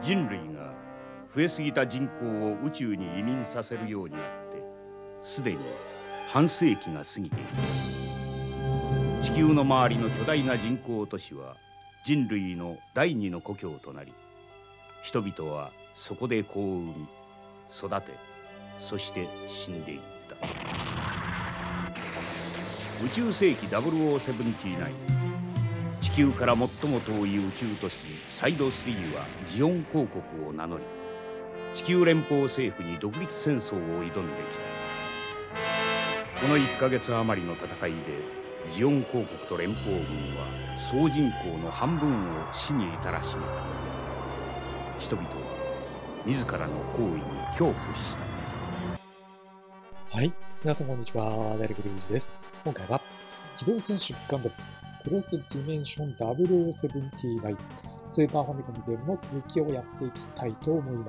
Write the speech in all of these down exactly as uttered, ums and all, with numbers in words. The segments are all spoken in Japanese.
人類が増えすぎた人口を宇宙に移民させるようになってすでに半世紀が過ぎている。地球の周りの巨大な人工都市は人類の第二の故郷となり、人々はそこで子を産み育て、そして死んでいった。宇宙世紀ダブルオーセブンティナイン、地球から最も遠い宇宙都市サイドスリーはジオン公国を名乗り、地球連邦政府に独立戦争を挑んできた。このいっかげつ余りの戦いでジオン公国と連邦軍は総人口の半分を死に至らしめた。人々は自らの行為に恐怖した。 はい、皆さんこんにちは、ダイレクトリュウジです。今回は機動戦士ガンダムクロスディメンションダブルオーセブンティナインスーパーファミコンゲームの続きをやっていきたいと思います。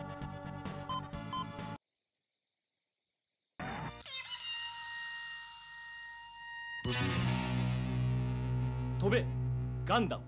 飛べガンダム。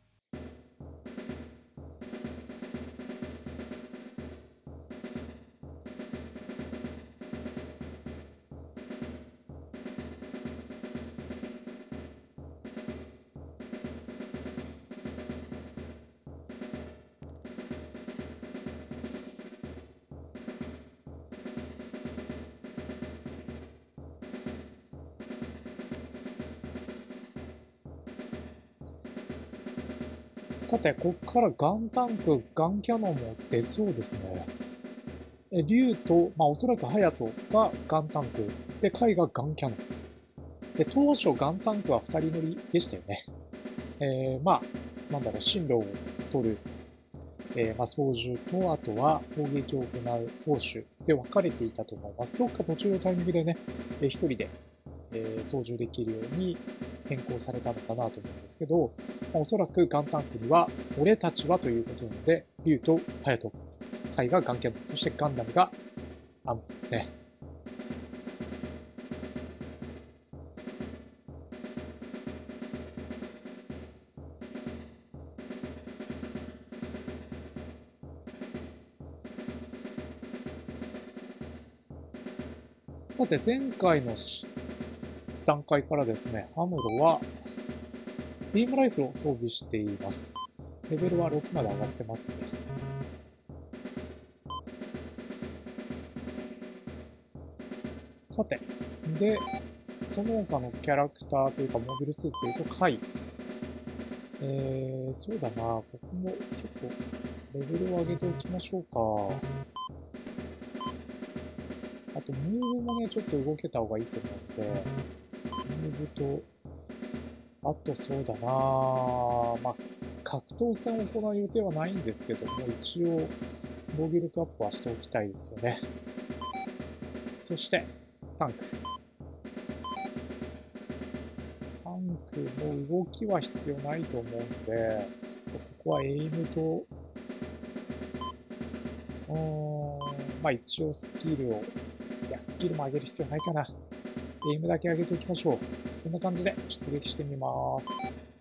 さて、ここからガンタンク、ガンキャノンも出そうですね。え、竜と、まあおそらくハヤトがガンタンク、で、カイがガンキャノン。で、当初ガンタンクはふたり乗りでしたよね。えー、まあ、なんだろう、進路を取る、えー、まあ操縦と、あとは攻撃を行う砲手で分かれていたと思います。どっか途中のタイミングでね、えー、一人で、えー、操縦できるように変更されたのかなと思うんですけど、まあ、おそらくガンタンクには、俺たちはということなので、竜とハヤト、カイがガンキャノン、そしてガンダムがアムロですね。さて、前回の段階からですね、アムロはビームライフルを装備しています。レベルはろくまで上がってますね。さて、で、その他のキャラクターというかモビルスーツでいうとカイ。えー、そうだな、ここもちょっとレベルを上げておきましょうか。あと、ムーブもね、ちょっと動けた方がいいと思うので、ムーブと、あとそうだなぁ、まあ、格闘戦を行う予定はないんですけども、一応、防御力アップはしておきたいですよね。そして、タンク。タンクの動きは必要ないと思うので、ここはエイムと、うーん、まあ一応スキルを、いや、スキルも上げる必要ないかな。エイムだけ上げておきましょう。こんな感じで出撃してみます。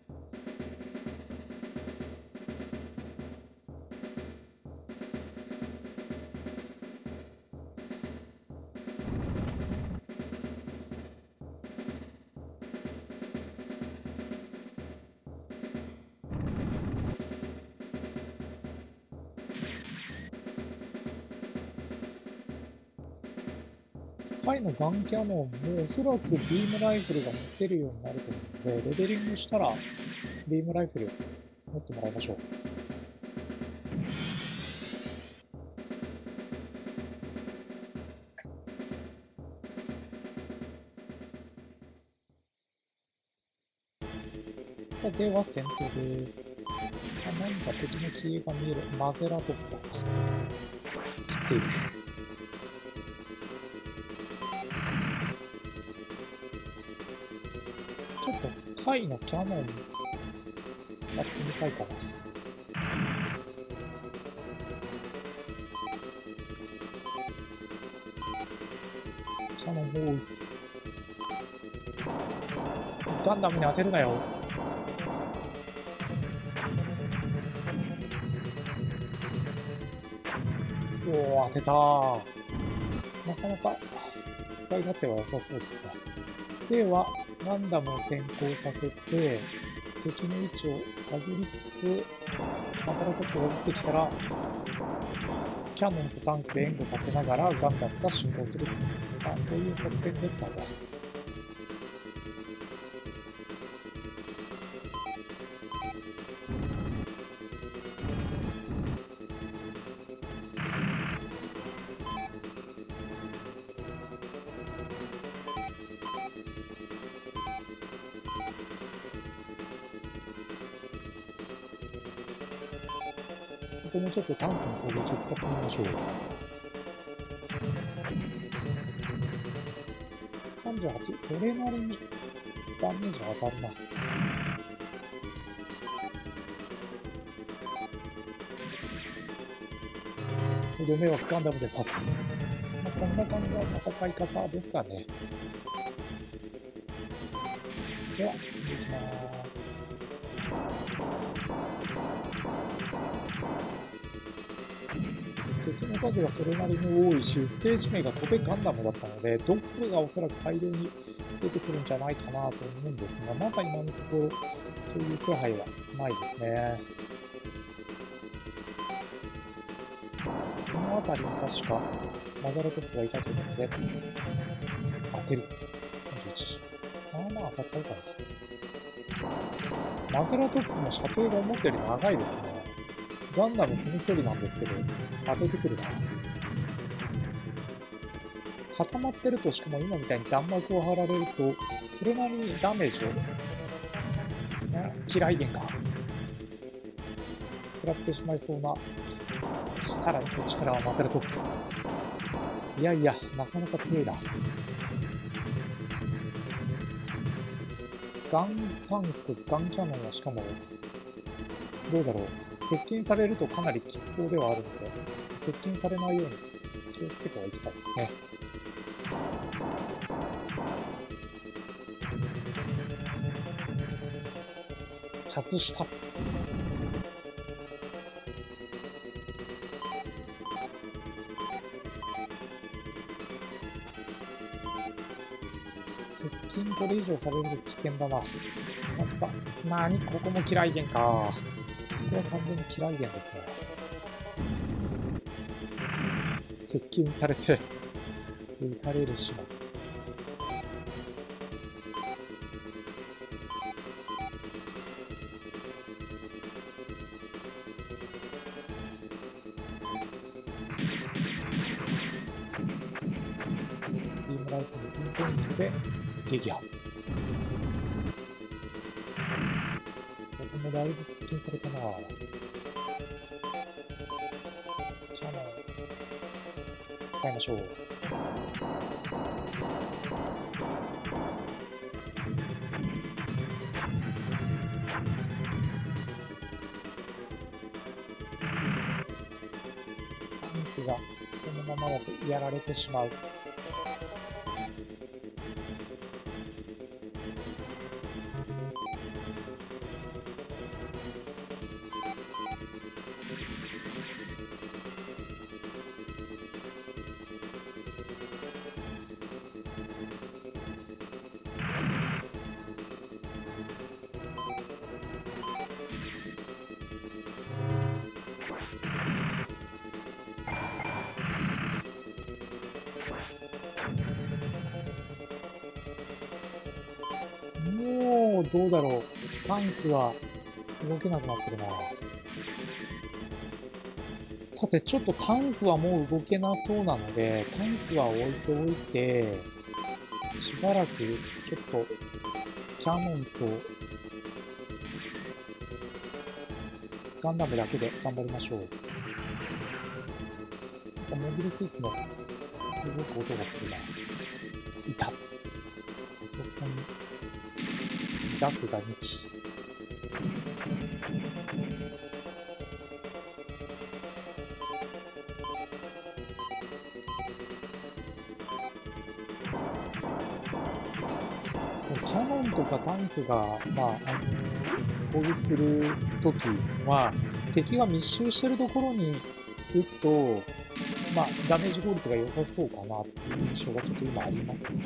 カイのガンキャノンもおそらくビームライフルが持てるようになると思うので、レベリングしたらビームライフル持ってもらいましょう。さあ、では戦闘です。あ、何か敵の消えが見える。マゼラドプターか。切っている。ちょっとカイのキャノン使ってみたいかな。キャノンもう撃つ。ガンダムに当てるなよ。 おお、当てたー。なかなか使い勝手は良さそうですね。では、ガンダムを先行させて、敵の位置を探りつつ、マザラトップが撃ってきたら、キャノンとタンクで援護させながらガンダムが進行すると。まあ、そういう作戦ですかね。ここもちょっとタンクの攻撃を使ってみましょう。さんじゅうはち、それなりにダメージ当たるな。とどめはガンダムで刺す。まあ、こんな感じの戦い方ですかね。では、進んでいきます。敵の数がそれなりに多いし、ステージ名が飛べガンダムだったので、ドッグがおそらく大量に出てくるんじゃないかなと思うんですが、まだ今のところそういう気配はないですね。この辺りに確かマザラトップがいたというので、当てる。さんじゅういち。まあまあ当たったのかな。マザラトップの射程が思ったより長いですね。ガンダムこの距離なんですけど、当ててくるな。固まってると、しかも今みたいに弾幕を張られると、それなりにダメージを、ね、キライゲンが食らってしまいそうな。さらにこっちからはマザラトップ。いやいや、なかなか強いな。ガンタンク、ガンキャノンはしかも、どうだろう。接近されるとかなりきつそうではあるので、接近されないように気をつけてはいきたいですね。外した。接近これ以上されると危険だな。なんとか、なに、ここもキライゲンか。これは完全にキライゲンですね。接近されて撃たれる始末。ビームライフルピンポイントで撃破。ここもだいぶ接近されたな。キャノン使いましょう。タンクがこのままだとやられてしまう。もうどうだろう。タンクは動けなくなってるな。さて、ちょっとタンクはもう動けなそうなので、タンクは置いておいて、しばらくちょっとキャノンとガンダムだけで頑張りましょう。なんかモビルスーツの動く音がするな。いた。そこにザクがにき。キャノンとかタンクが、まあ、あの攻撃するときは、敵が密集してるところに撃つと、 まあ、ダメージ効率が良さそうかなっていう印象がちょっと今ありますね。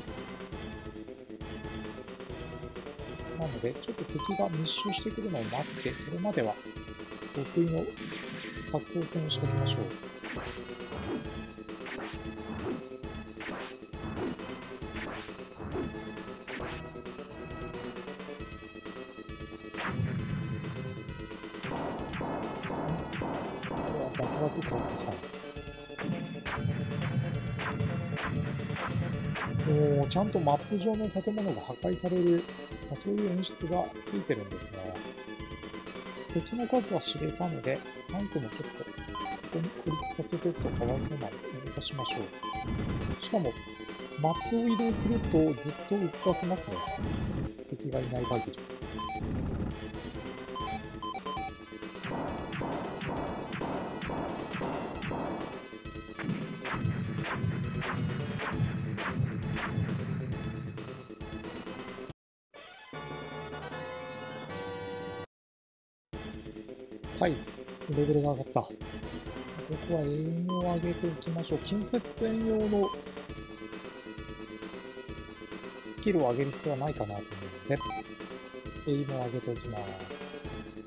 なので、ちょっと敵が密集してくるのを待って、それまでは得意の格闘戦を仕掛けましょう。ザクバス変わってきた。もうちゃんとマップ上の建物が破壊される、まあ、そういう演出がついてるんですね。敵の数は知れたので、タンクもちょっとここに孤立させておくとかわいそうなので動かしましょう。しかも、マップを移動するとずっと動かせますね。敵がいない限り。はい、レベルが上がった。ここはエイムを上げておきましょう。近接戦用のスキルを上げる必要はないかなと思うので、エイムを上げておきます。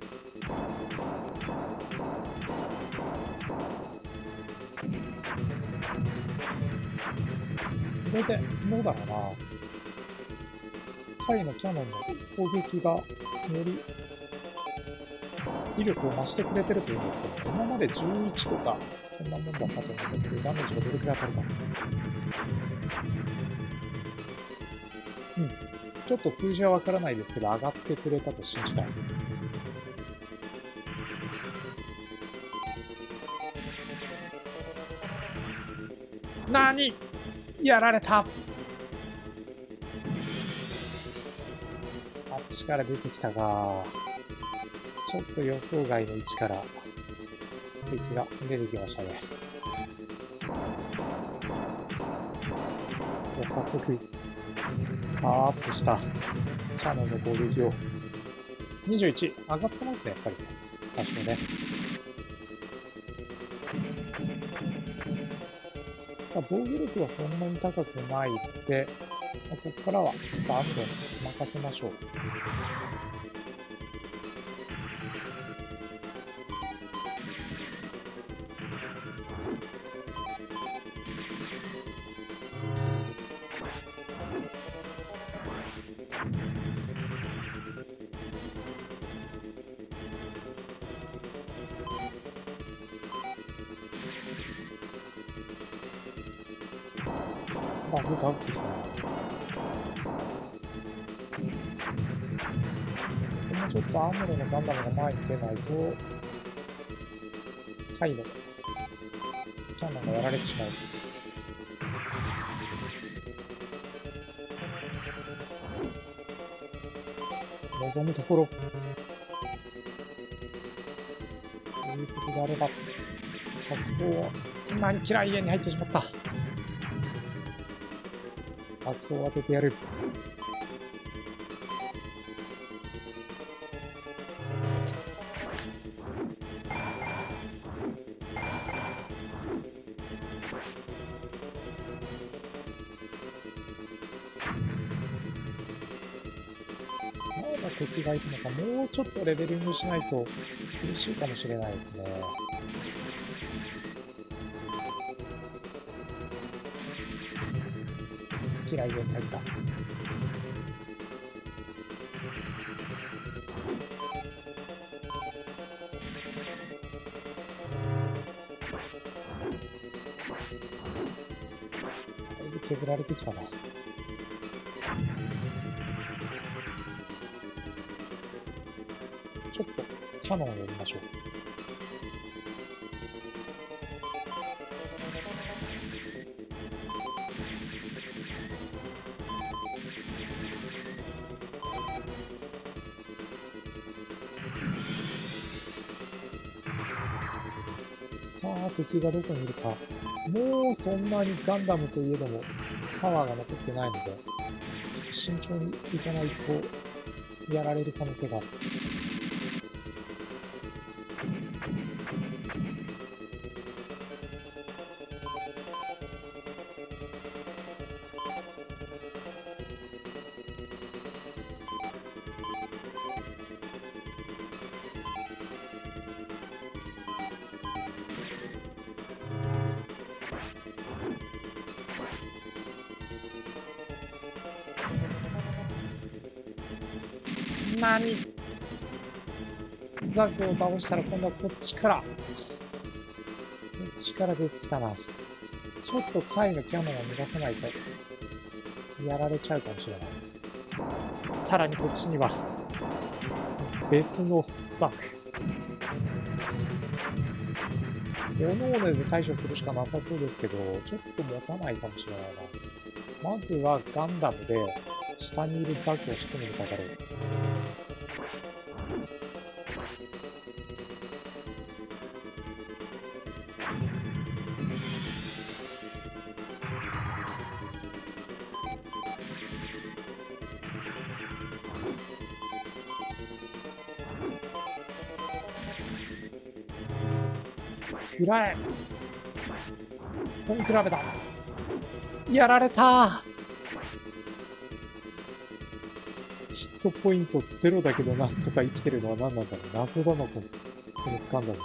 これで、どうだろうな。回のキャノンの攻撃がより威力を増してくれてるというんですけど、今までじゅういちとかそんなもんだったと思うんですけど、ダメージがどれくらい当たるか。うん。ちょっと数字はわからないですけど、上がってくれたと信じたい。なに?やられた!あっちから出てきたか。ちょっと予想外の位置から敵が出てきましたね。では早速、パワーアップしたキャノンの攻撃を。にじゅういち、上がってますね、やっぱりね。多少ね。さあ、防御力はそんなに高くないので、ここからはちょっとアムロに任せましょう。バズーカ撃ってきたな。ここもちょっとアムロのガンダムが前に出ないと、カイロ、キャノンがやられてしまう。望むところ。そういうことであれば、格闘は何嫌い家に入ってしまった。アクソを当ててやる。まだ敵がいるのか、もうちょっとレベリングしないと苦しいかもしれないですね。嫌い家に入った。だいぶ削られてきたな。ちょっとキャノンを呼びましょう。さあ、敵がどこにいるか。もうそんなにガンダムといえどもパワーが残ってないので、ちょっと慎重にいかないとやられる可能性がある。 何ザクを倒したら今度はこっちから。こっちから出てきたな。ちょっと貝のキャノンを逃がさないとやられちゃうかもしれない。さらにこっちには別のザク。おのおので対処するしかなさそうですけど、ちょっと持たないかもしれないな。まずはガンダムで下にいるザクを仕留めるかだろう。くらえ。本比べだ。やられた。ヒットポイントゼロだけどなんとか生きてるのは何なんだろう。謎だな、このこのガンダム。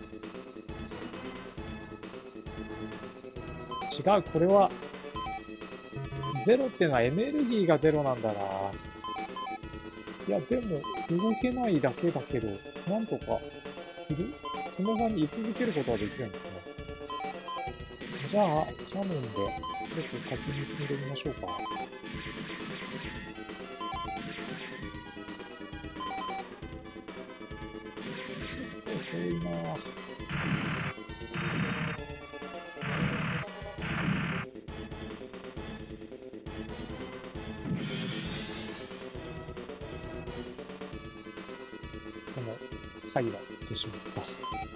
違う、これはゼロっていうのはエネルギーがゼロなんだな。いや、でも動けないだけだけど、なんとかいるその場に居続けることはできるんですね。じゃあ、キャノンでちょっと先に進んでみましょうか。結構遠いなぁ。その貝は行ってしまった。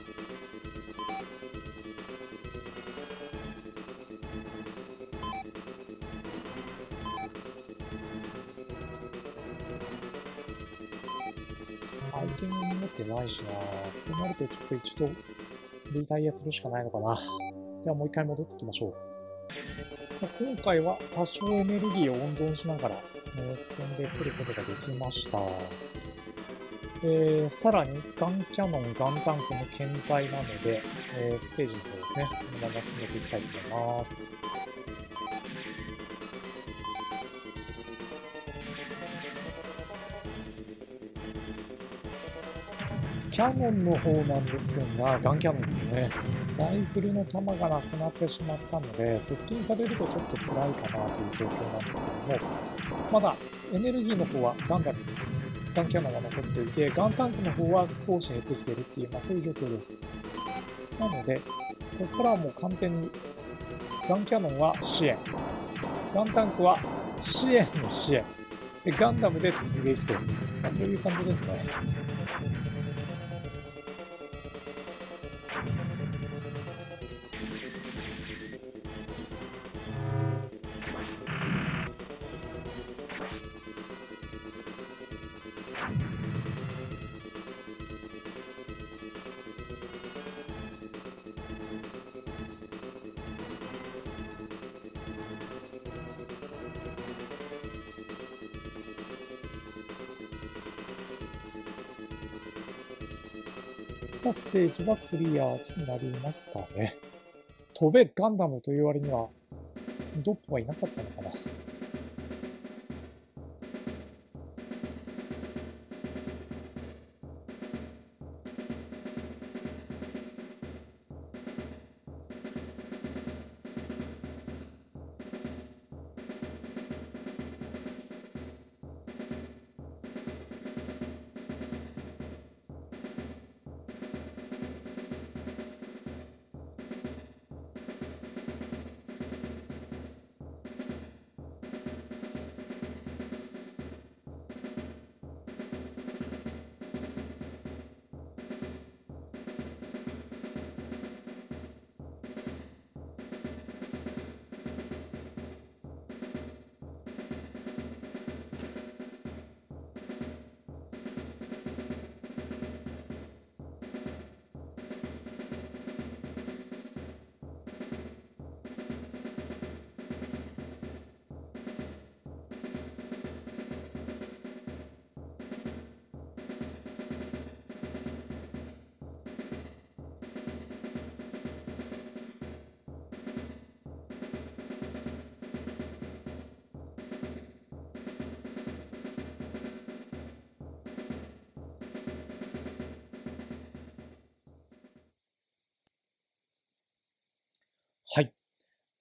アイテム持ってないしな。こうなるとちょっと一度リタイアするしかないのかな。ではもう一回戻ってきましょう。さあ、今回は多少エネルギーを温存しながら、えー、進んでくることができました。えー、さらにガンキャノン、ガンタンクも健在なので、えー、ステージの方ですね、このまま進めていきたいと思います。キャノンの方なんですが、ガンキャノンですね。ライフルの弾がなくなってしまったので、接近されるとちょっと辛いかなという状況なんですけども、まだエネルギーの方はガンダム、ガンキャノンが残っていて、ガンタンクの方は少し減ってきているっていう、まあそういう状況です。なので、ここからはもう完全に、ガンキャノンは支援、ガンタンクは支援の支援、でガンダムで突撃という、まあ、そういう感じですね。さあ、ステージはクリアになりますかね。飛べガンダムという割には、ドップはいなかったのかな。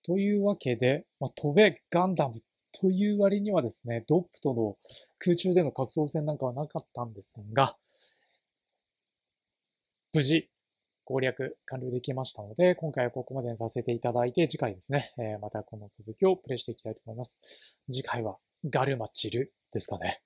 というわけで、まあ、飛べガンダムという割にはですね、ドップとの空中での格闘戦なんかはなかったんですが、無事攻略完了できましたので、今回はここまでにさせていただいて、次回ですね、えー、またこの続きをプレイしていきたいと思います。次回はガルマチルですかね。